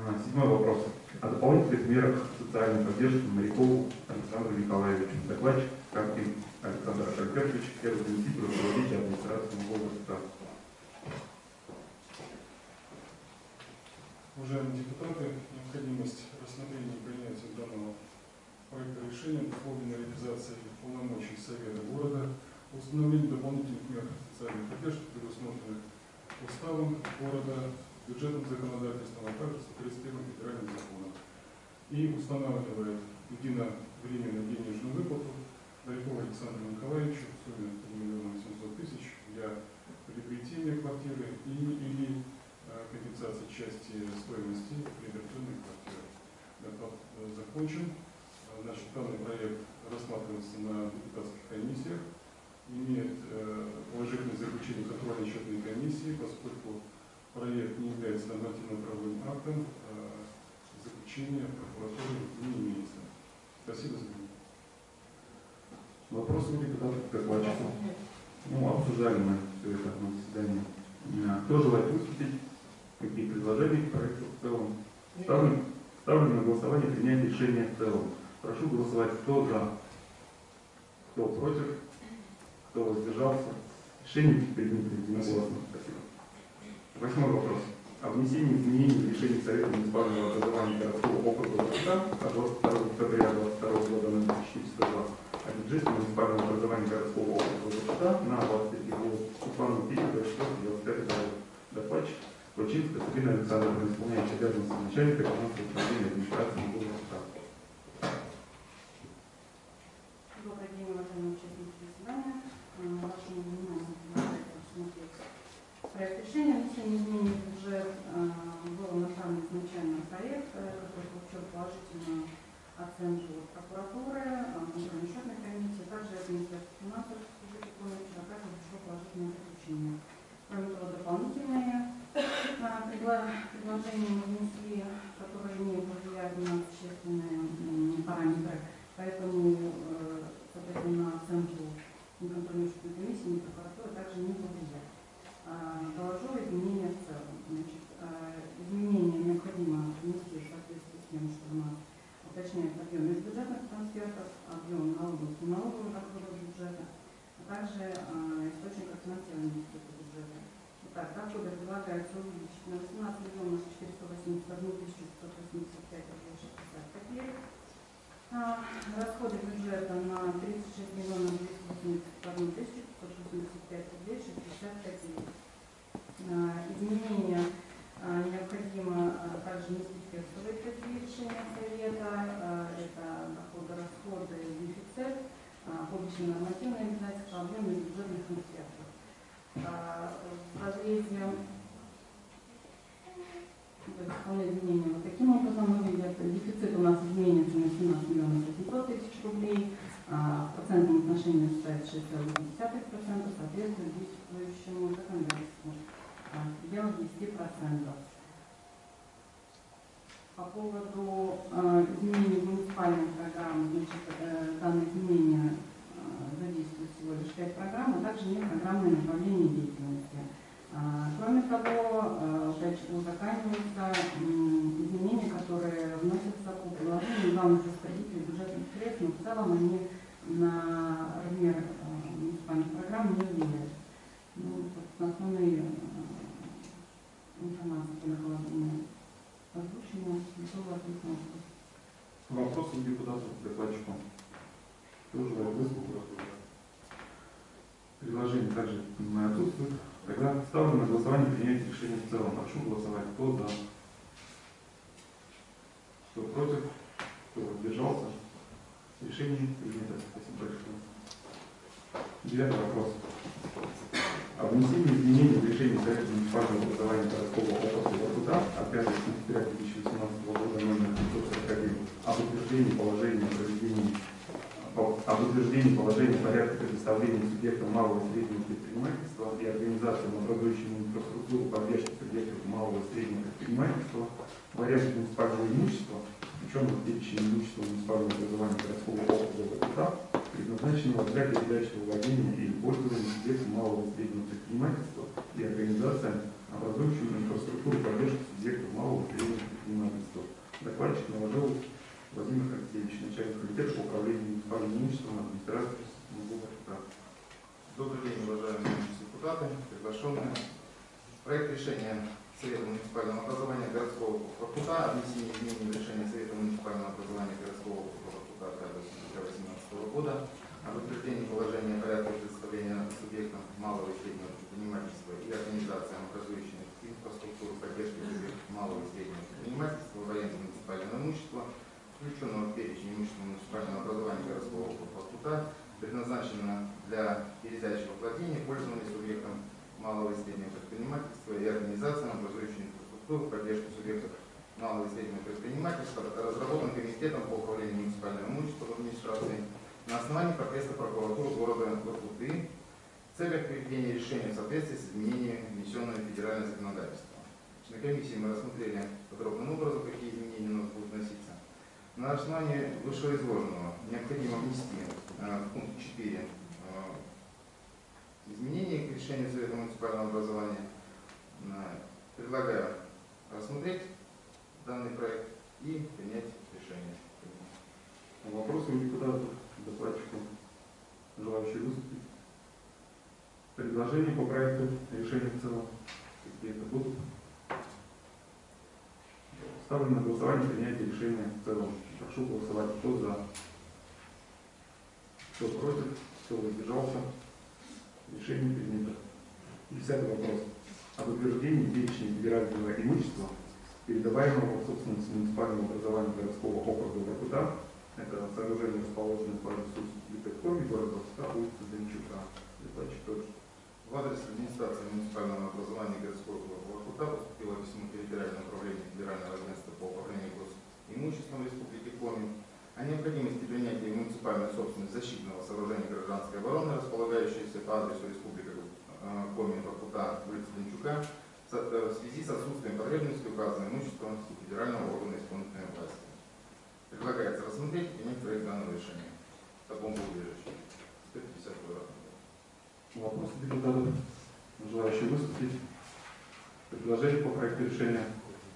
Седьмой вопрос. О дополнительных мерах социальной поддержки Морякову Александру Николаевичу. Докладчик Карпин Александр Альбертович, первый заместитель руководителя администрации возраста. Уважаемые депутаты, необходимость рассмотрения и принятия данного проекта решения обусловлена реализацией полномочий Совета города, установление дополнительных мер социальной поддержки, предусмотренных уставом города, бюджетным законодательством, а также 131 федеральным законом. И устанавливает единовременную денежную выплату Морякову Александру Николаевичу в сумме 1 800 000 для приобретения квартиры или компенсации части стоимости приобретенной квартиры. Доклад закончен. Значит, данный проект рассматривается на депутатских комиссиях, имеет положительное заключение контрольно-счетной комиссии, поскольку проект не является нормативно-правовым актом, заключения прокуратуры не имеется. Спасибо за внимание. Вопросы у депутатов к докладчику? Обсуждали мы все это на заседании. Кто желает выступить? Какие предложения к проекту в целом? Ставлю на голосование принять решение в целом. Прошу голосовать, кто за, кто против, кто воздержался. Решение принято единогласно. Спасибо. Восьмой вопрос. О внесении изменений в решение Совета муниципального образования городского округа Воркута от 22 октября 2022 года номер 402 о бюджете муниципального образования городского округа Воркута на 23 год по плану периода 4-25 года. Докладчик Лучинская Сабина Александровна, исполняющая обязанности начальника финансового управления администрации города Воркута. Добрый день, уважаемые участники заседания. Вашему вниманию рассмотреть проект решения о внесении изменений в бюджет. Был направлен изначально проект, который получил положительную оценку прокуратуры, контрольно-счетной комиссии, также Министерства финансов также пришло положительное заключение. Кроме того, дополнительные предложения мы внесли, которые не повлияли на существенные параметры. Поэтому, соответственно, на оценку ни контрольно-счетной комиссии, ни прокуратуры также не повлияли. Доложу изменения в целом. Значит, изменения необходимо внести в соответствии с тем, что у нас уточняется объем межбюджетных трансфертов, объем налоговых и налоговых доходов бюджета, а также источников финансирования бюджета. Итак, доходы предлагается увеличить на 18 481 585 рублей 60 копеек. Расходы бюджета на 36 281 585 рублей 60 копеек. Изменения необходимо также внести в текстовые решения Совета. Это доходы, расходы, дефицит, публичные нормативные обязательства, объем бюджетных трансфертов. В разрезе основные изменения вот таким образом выглядят. Дефицит у нас изменится на 17 800 000 рублей, в процентном отношении составит 6,2%, соответствует действующему законодательству в пределах 10%. По поводу изменений в муниципальной программе, значит, данные изменения задействуют всего лишь 5 программ, а также нет программное направление деятельности. Кроме того, узакониваются изменения, которые вносятся по предложению главных распорядителей бюджетных средств, но в целом они на размер муниципальных программ не влияют. Основные информации по накладному озвучения готовы ответить на вопрос. Вопросы у депутатов к докладчику? Кто желает выступить? Предложение также отсутствует. Тогда ставлю на голосование принять решение в целом. Прошу голосовать. Кто за? Кто против? Кто воздержался? Решение принято. Спасибо большое. Девятый вопрос. О внесении изменений в решение Совета муниципального образования городского округа Воркута от 5 сентября 2018 года номер 541 об утверждении положения порядка предоставления субъектам малого и среднего предпринимательства и организациям, образующим инфраструктуру поддержки субъектов малого и среднего предпринимательства, вариант муниципального имущества, включенного в перечень имущества муниципального образования городского округа Воркута, предназначенного для передачи во владение или пользования субъектам малого и среднего предпринимательства и организациям, образующим инфраструктуру поддержки субъектов малого и среднего предпринимательства. Докладчик Новожилов Владимир Алексеевич, начальник комитета по управлению муниципальным имуществом администрации города. Добрый день, уважаемые депутаты, приглашенные. Проект решения Совета муниципального образования городского округа Воркута о внесении изменений в решение Совета муниципального образования городского округа Воркута 2018 года о утверждении положения о порядке предоставления субъектам малого и среднего предпринимательства и организациям, образующим инфраструктуру поддержки субъектов малого и среднего предпринимательства в аренду муниципального имущества, включенного в перечень имущества муниципального образования городского округа Воркута, предназначено для передачи во владение пользования субъектам малого и среднего предпринимательства и организациям, образующим инфраструктуру поддержки субъектов малого и среднего предпринимательства, разработан комитетом по управлению муниципальным имуществом в администрации на основании протеста прокуратуры города Воркуты в целях приведения решения в соответствии с изменениями, внесенными в федеральное законодательство. На комиссии мы рассмотрели подробным образом, какие изменения у нас будут вноситься. На основании вышеизложенного необходимо внести в пункт 4 изменения к решению Совета муниципального образования. Предлагаю рассмотреть данный проект и принять решение. Вопросы у депутатов, докладчиков, желающие выступить? Предложения по проекту решения в целом какие-то будут? Ставлю на голосование принятие решения в целом. Прошу голосовать. Кто за? Кто против? Кто воздержался? Решение принято. 10 вопрос. Об утверждении перечня федерального имущества, передаваемого в собственность муниципального образования городского округа Воркута. Это сооружение, расположенное по адресу Липецком, города Воркута, улица Демчука. Докладчик тоже. В адрес администрации муниципального образования городского округа Воркута поступило письмо территориального управления Федерального агентства по управлению госимуществом Республики Коми о необходимости принятия в муниципальную собственность защитного сооружения гражданской обороны, располагающегося по адресу Республика Коми Воркута, улица Демчука, в связи с отсутствием потребности указанного имущества федерального органа исполнительной власти. Предлагается рассмотреть и принять проект данного решения в таком убежище. 150 квадратных. Вопросы депутатов, желающие выступить? Предложение по проекту решения.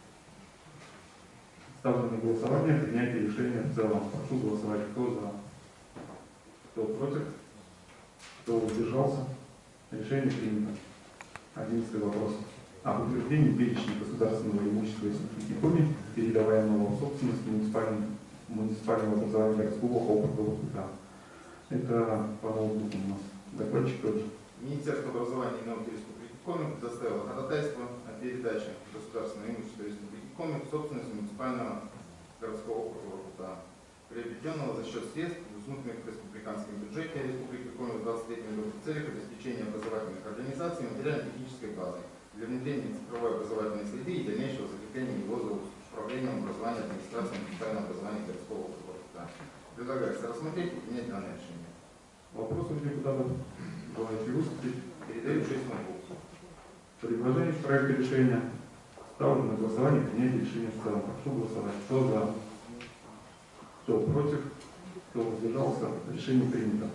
Ставлю на голосование принятие решения в целом. Прошу голосовать. Кто за? Кто против? Кто воздержался? Решение принято. 11 вопрос. Об утверждении перечня государственного имущества Республики Коми, передаваемого в собственность муниципального образования городского округа Воркута. Это по ноутбуку у нас. Докладчик тоже. Министерство образования и науки Республики Коми предоставило ходатайство о передаче государственного имущества Республики Коми в собственность муниципального городского округа Воркута, приобретенного за счет средств, предусмотренных в республиканском бюджете Республики Коми в 23 году в целях обеспечения образовательных организаций материально-технической базой для внедрения цифровой образовательной среды и дальнейшего закрепления его за управлением образования администрации муниципального образования городского округа Воркута. Предлагается рассмотреть и принять данное решение. Вопросы у депутатов, желающие выступить? Передаю 6 ноутбуков. Предложение к проекту решения. Ставлю на голосование принятие решения в целом. Прошу голосовать. Кто за? Кто против? Кто воздержался? Решение принято.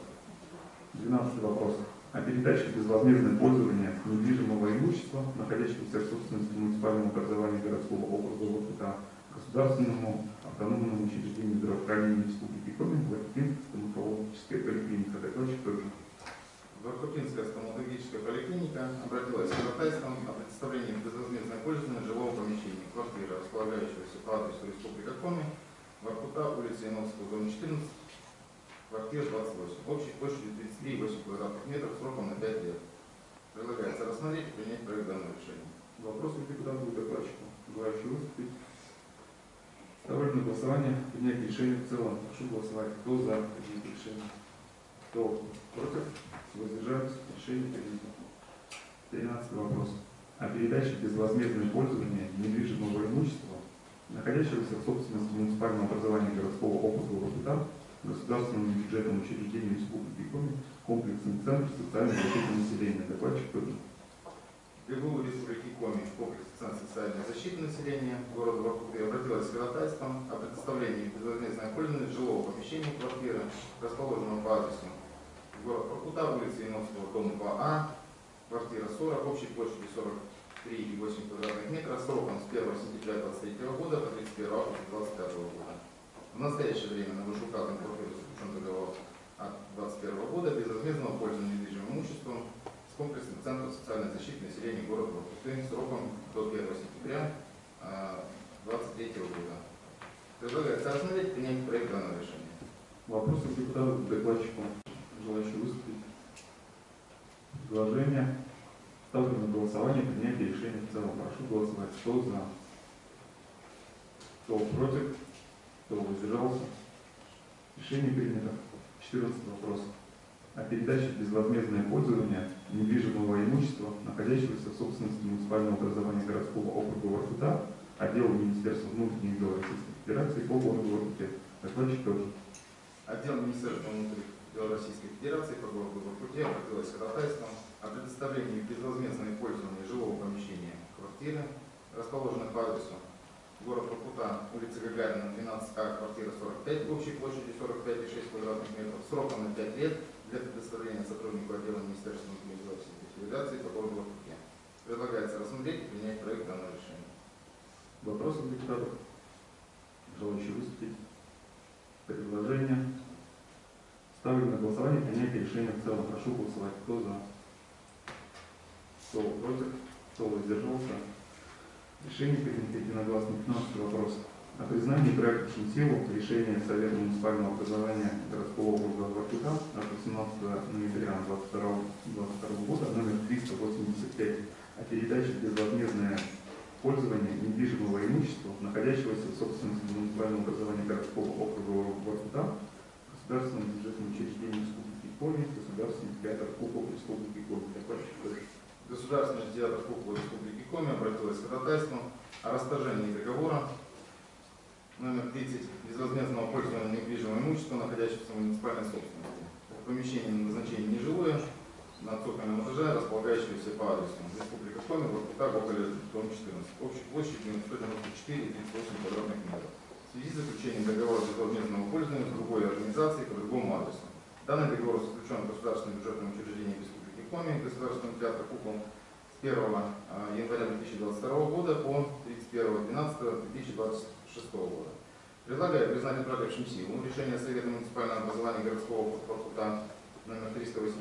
12 вопрос. О передаче в безвозмездное пользование недвижимого имущества, находящегося в собственности муниципального образования городского округа Воркута, государственному автономному учреждению здравоохранения Республики Коми, Воркутинская стоматологическая поликлиника. Докладчик тоже. Воркутинская стоматологическая поликлиника обратилась с ходатайством о предоставлении в безвозмездное пользование жилого помещения квартиры, располагающегося по адресу Республика Коми, Воркута, улица Яновского, дом 14, квартира 28, общей площадью 33,8 квадратных метров, сроком на 5 лет. Предлагается рассмотреть и принять проект данного решения. Вопросы к депутату и докладчику. Желающие выступить? Ставлю на голосование принять решение в целом. Прошу голосовать. Кто за принятие решения? Кто против? Воздержались? Решение принято. 13 вопрос. О передаче в безвозмездное пользование недвижимого имущества, находящегося в собственности муниципального образования городского округа Воркута, государственному бюджетному учреждению Республики Коми, комплексный центр социальной защиты населения. Докладчик тоже. ГГУ Республики Коми, комплекс центра социальной защиты населения города Воркуты обратилась с ходатайством о предоставлении в безвозмездное пользование жилого помещения квартиры, расположенного по адресу город Воркута, улица Яновского, дом 2А, квартира 40, общей площадью 43,8 квадратных метров, сроком с 1 сентября 2023 года по 31 21 августа 2025 года. В настоящее время на вышеуказанном квартире заключен договор от 2021 года безвозмездного пользования недвижимым имуществом с комплексным центром социальной защиты населения города Воркуты сроком до 1 сентября 2023 года. Предлагается рассмотреть и принять проект данного решения. Вопросы к депутату, к докладчику, желающие выступить? Предложение. Ставлю на голосование принятие решения в целом. Прошу голосовать. Кто за? Кто против? Кто воздержался? Решение принято. 14 вопрос. О передаче в безвозмездное пользование недвижимого имущества, находящегося в собственности муниципального образования городского округа Воркута, отдела Министерства внутренних дел Российской Федерации по городу Воркуте. Докладчик тоже. Отдел Министерства внутренних дел Российской Федерации по городу Воркуте обратилось с ходатайством о предоставлении в безвозмездное пользование жилого помещения квартиры, расположенной по адресу город Воркута, улица Гагарина, 12А, квартира 45, общей площадью 45,6 квадратных метров, сроком на 5 лет для предоставления сотруднику отдела Министерства внутренних дел Российской Федерации по городу Воркуте. Предлагается рассмотреть и принять проект данного решения. Вопросы к депутату? Желающие выступить? Предложение. Ставлю на голосование принятие решения в целом. Прошу голосовать. Кто за? Кто против? Кто воздержался? Решение принято единогласно. 15 вопрос. О признании проектов силу решения Совета муниципального образования городского округа Воркута от 18 ноября 2022 года номер 385 о передаче в безвозмездное пользование недвижимого имущества, находящегося в собственности муниципального образования городского округа Воркута, государственном бюджетном учреждении Республики Коми, Государственный театр кукол Республики Коми. Государственный театр кукол Республики Коми обратилась с ходатайством о расторжении договора номер 30 безвозмездного пользования недвижимого имущества, находящегося в муниципальной собственности. Помещение на назначение нежилое, на цокольном этаже, располагающееся по адресу Республика Коми, Воркута, Гоголя, дом 14, общей площадью 194,38 квадратных метров. В связи с заключением договора безвозмездного пользования с другой организацией по другому адресу. Данный договор заключен в Государственном бюджетном учреждении Республики Коми, Государственном театре кукол с 1 января 2022 года по 31.12.2026 года. Предлагаю признать утратившим силу решение Совета муниципального образования городского округа Воркута номер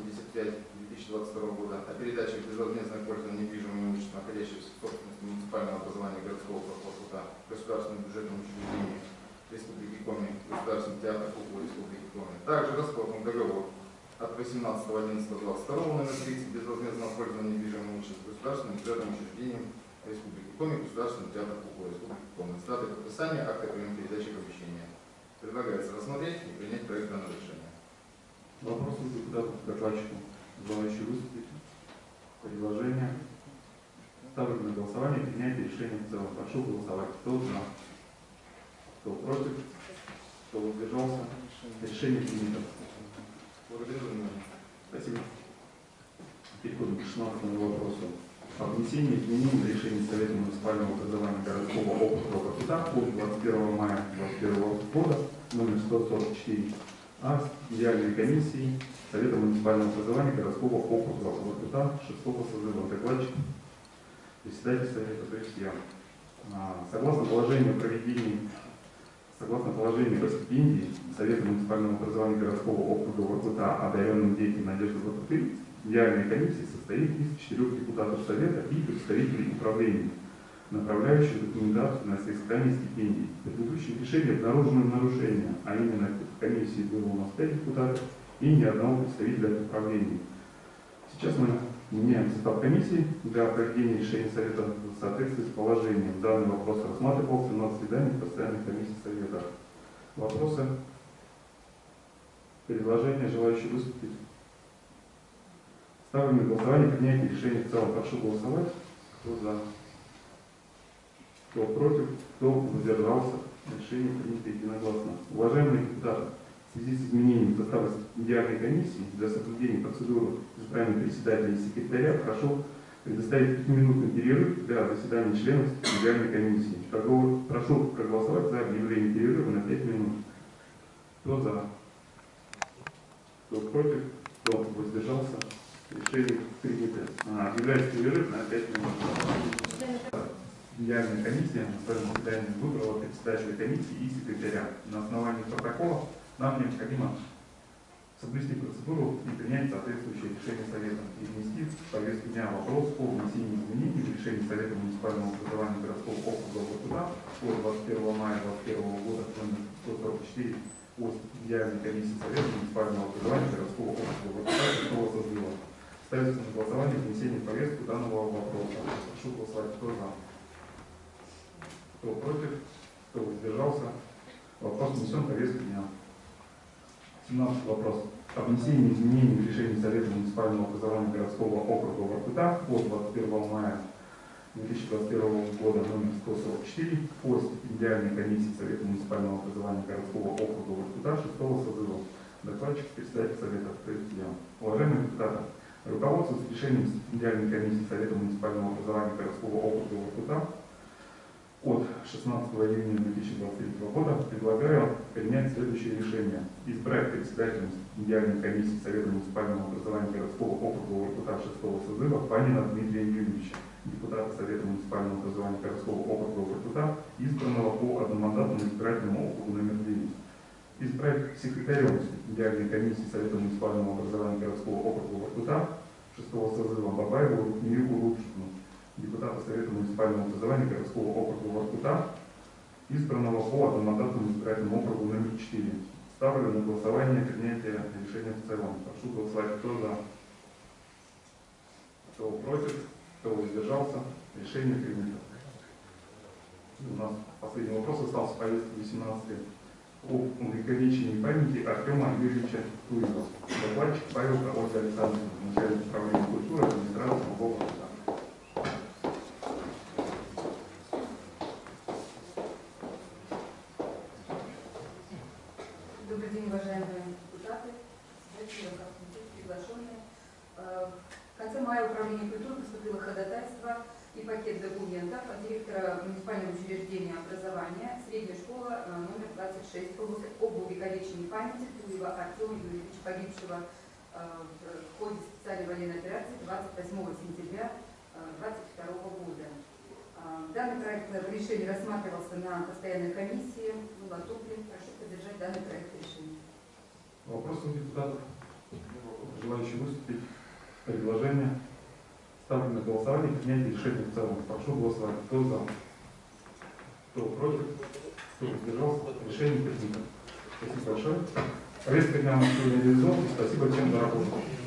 385/2022 года о передаче в безвозмездное пользование недвижимого имущества, находящегося в собственности муниципального образования городского округа Воркута, государственным бюджетным учреждением Республики Коми, Государственный театр кукол Республики Коми. Также распорт договор от 18.11.22 номер 30 безвозмездного пользования недвижимого имущества государственным бюджетным учреждением Республики Коми, Государственный театр кукол Республики Коми. С датой подписания акта приема передачи помещения. Предлагается рассмотреть и принять проект данного решения. Вопросы к депутату, к докладчику, желающие выступить? Предложение. Ставлю на голосование принятие решения в целом. Прошу голосовать. Кто за? Кто против? Кто воздержался? Решение принято. Благодарю за внимание. Спасибо. Переходим к 16 вопросу. О внесении изменений в решение Совета муниципального образования городского округа Воркута от 21 мая 2021 года номер 144 о идеальной комиссии Совета муниципального образования городского округа Воркута 6-го созыва. Докладчик, председатель Совета, то есть я. Согласно положению о стипендии Совета муниципального образования городского округа Воркута одаренным детям Надежды Воркуты, идеальная комиссия состоит из 4 депутатов Совета и представителей управления, направляющих документацию на соискание стипендий. В предыдущем решении обнаружено нарушение, а именно в комиссии было у нас 5 депутатов и ни одного представителя от управления. Сейчас мы меняем состав комиссии для проведения решения Совета в соответствии с положением. Данный вопрос рассматривался на заседании постоянной комиссии Совета. Вопросы? Предложения, желающие выступить? Ставлю на голосование принятие решения в целом. Прошу голосовать. Кто за? Кто против? Кто воздержался? Решение принято единогласно. Уважаемые депутаты, в связи с изменением состава идеальной комиссии для соблюдения процедуры избрания председателя и секретаря прошу предоставить 5-минутный перерыв для заседания членов идеальной комиссии. Прошу проголосовать за объявление перерыва на 5 минут. Кто за? Кто против? Кто воздержался? Решение принято. Объявляется перерыв на 5 минут. Идеальная комиссия на своем заседании выбрала председателя комиссии и секретаря. На основании протокола нам необходимо соблюсти процедуру и принять соответствующее решение Совета и внести в повестку дня вопрос о внесении изменений в решение Совета муниципального образования городского округа Воркута от 21 мая 2021 года номер 144 о идеальной комиссии Совета муниципального образования городского округа Воркута 6 созыва. Ставится на голосование внесение в повестку данного вопроса. Прошу голосовать. Кто за? Кто против? Кто воздержался? Вопрос внесен в повестку дня. 17 вопрос. О внесении изменений в решение Совета муниципального образования городского округа Воркута от 21 мая 2021 года номер 144 по стипендиальной комиссии Совета муниципального образования городского округа Воркута 6 созыва. Докладчик, председатель Совета открытия. Уважаемые депутаты, руководствуясь решением стипендиальной комиссии Совета муниципального образования городского округа Воркута от 16 июня 2023 года предлагаю принять следующее решение. Избрать председателем стипендиальной комиссии Совета муниципального образования городского округа Воркута 6 созыва Панина Дмитрия Юрьевича, депутата Совета муниципального образования городского округа Воркута, избранного по одномандатному избирательному округу номер 9. Избрать секретарем стипендиальной комиссии Совета муниципального образования городского округа Воркута 6 созыва Бабаеву Мирику Рубчину, депутата Совета муниципального образования городского округа Воркута, избранного по одномандатному избирательному округу номер 4. Ставлю на голосование принятие решения в целом. Прошу голосовать. Кто за? Кто против? Кто воздержался? Решение принято. У нас последний вопрос остался в повестке 18 об увековечении памяти Артема Юрьевича Туева. Докладчик Павел Ольга Александровна, начальник управления культуры администрации города. Добрый день, уважаемые депутаты, приглашенные. В конце мая Управление культуры поступило ходатайство и пакет документов от директора муниципального учреждения образования средняя школа номер 26 об увековечении памяти Туева Артема Юрьевича, погибшего в ходе специальной военной операции 28 сентября 2022 года. Данный проект решения рассматривался на постоянной комиссии в Латупле. Прошу поддержать данный проект решения. Вопросы депутатов? Желающие выступить? Предложение? Ставлю на голосование принятие решения в целом. Прошу голосовать. Кто за? Кто против? Кто воздержался? Решение принято. Спасибо большое. Повестка дня у нас сегодня реализована. Спасибо всем за работу.